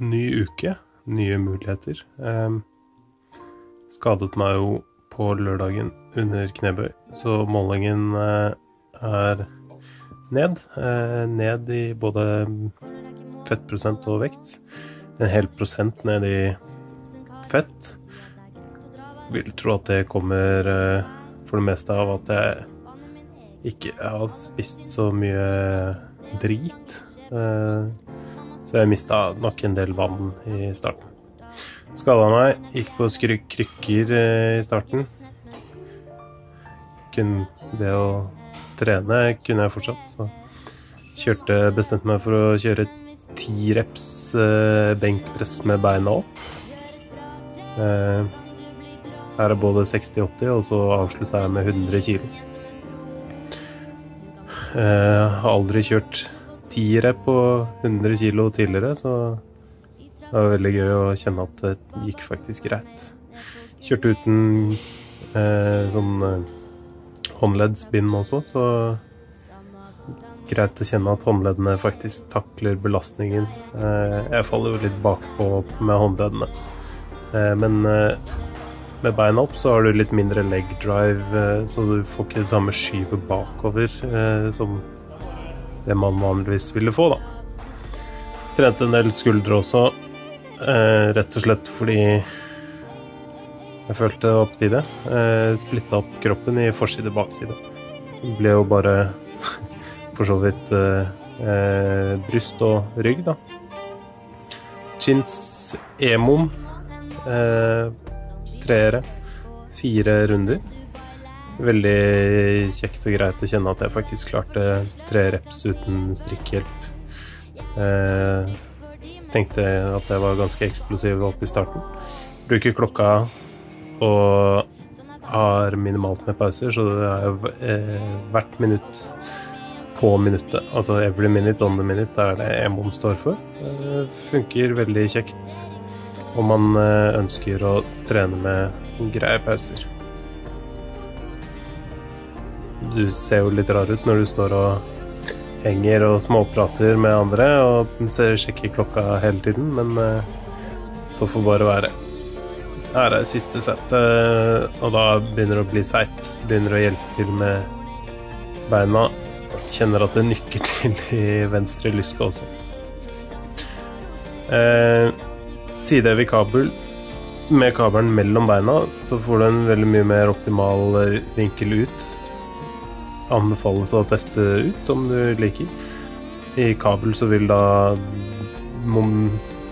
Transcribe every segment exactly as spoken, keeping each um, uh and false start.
ny uke, nye muligheter. Eh, skadet meg jo på lørdagen under knebøy, så målingen eh, er ned. Eh, ned i både fettprosent og vekt. En hel prosent ned i fett. Vil tro at det kommer eh, for det meste av at jeg ikke har spist så mye drit. Eh, så jeg mistet nok en del vann i starten. Skadet meg, gikk på skry krykker eh, i starten. Kun det å trene kunne jeg fortsatt, så kjørte, bestemte meg for å kjøre ti reps eh, benkpress med beina opp. Eh, her er både seksti åtti, og så avsluttet jeg med hundre kilo. Jeg har aldri kjørt ti rep på hundre kilo tidligere, så det var veldig gøy å kjenne at det gikk faktisk greit. Kjørte uten eh, sånn eh, håndleddsbind også, så greit å kjenne at håndleddene faktisk takler belastningen. Eh, jeg faller jo litt bakpå med håndleddene. Eh, men eh, med beina opp så har du litt mindre leg drive, eh, så du får ikke samme skyve bakover eh, som det man vanligvis ville få da. Trente en del skuldre også, eh, rett og slett fordi jeg følte det var på tide. Eh, splittet opp kroppen i forside og bakside. Det ble jo bare for så vidt eh, eh, bryst og rygg da. Chins emom, eh, treere, fire runder. Veldig kjekt og greit å kjenne at jeg faktisk klarte tre reps uten strikkhjelp. Eh, tenkte at jeg var ganske eksplosiv opp i starten. Bruker klokka og har minimalt med pauser, så det er eh, hvert minutt på minuttet. Altså every minute on the minute er det emom står for. Det funker veldig kjekt om man eh, ønsker å trene med greie pauser. Du ser jo litt rar ut når du står og henger og småprater med andre og ser, sjekker klokka hele tiden, men eh, så får bare være. Her er siste settet, og da begynner det å bli seit. Begynner å hjelpe til med beina. Kjenner at det nykker til i venstre lyske også. Eh, sidehev i kabel. Med kabelen mellom beina så får du en veldig mye mer optimal vinkel ut. Anbefales å teste ut om du liker. I kabel så vil da mom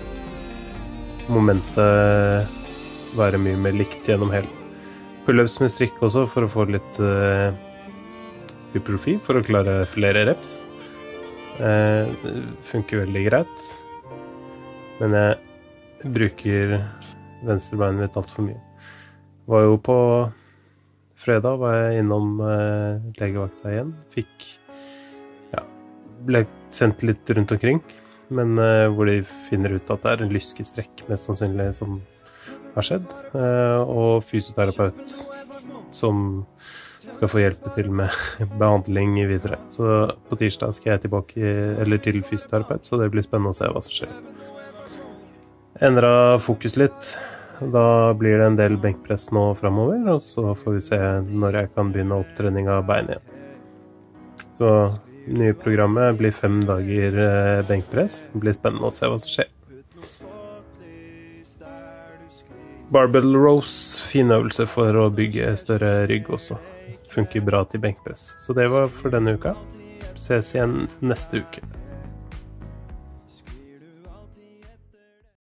momentet være mye mer likt gjennom hele. Pull-ups med strikk også for å få litt uh, hypertrofi, for å klare flere reps. Uh, det funker veldig greit. Men jeg bruker venstrebeinet mitt alt for mye. Var jo på fredag var jeg innom eh, legevakta igjen. Fikk, ja, ble sendt litt rundt omkring, men eh, hvor de finner ut at det er en lyskestrekk mest sannsynlig som har skjedd, eh, og fysioterapeut som skal få hjelpe til med behandling videre. Så på tirsdag skal jeg tilbake eller til fysioterapeut, så det blir spennende å se hva som skjer. Endret fokus litt. Da blir det en del benkpress nå fremover, og så får vi se når jeg kan begynne opptrening av bein igjen. Så nye programmet blir fem dager benkpress. Det blir spennende å se hva som skjer. Barbell rows, fin øvelse for å bygge større rygg også. Funker bra til benkpress. Så det var for denne uka. Ses igjen neste uke.